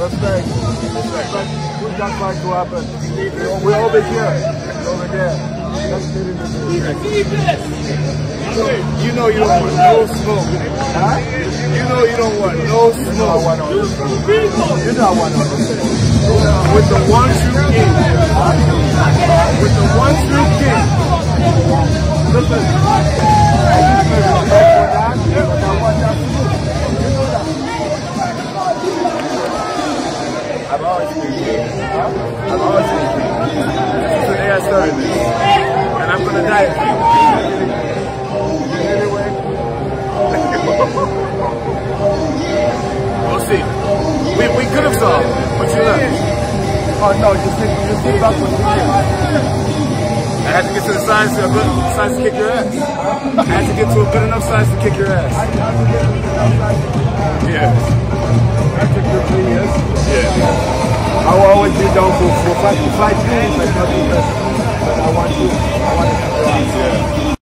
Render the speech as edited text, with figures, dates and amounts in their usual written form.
Respect. Respect. Who's that fight to happen? We're over here. Over there. Let's get in the You know you don't want no smoke. Huh? You know you don't want no smoke. You know I want no smoke. You know I want no smoke. With the one true king. With the one true king. Listen. I used to respect for that, but I want that too. You know that. I've always been king. I've always been king. Since the day I started this. And I'm gonna die for you. Anyway. We'll see. We could have solved, but you left. Oh no, you sit back with me. I had to get to the size to a good size to kick your ass. I had to get to a good enough size to kick your ass. Yeah. That took you 3 years. Yeah. I will always be down for 5 minutes, like nothing less. But I want to keep your ass. Yeah.